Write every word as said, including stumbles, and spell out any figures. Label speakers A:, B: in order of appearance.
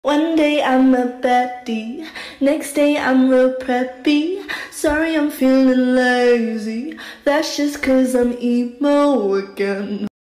A: One day I'm a baddie, next day I'm real preppy. Sorry I'm feeling lazy, that's just cause I'm emo again.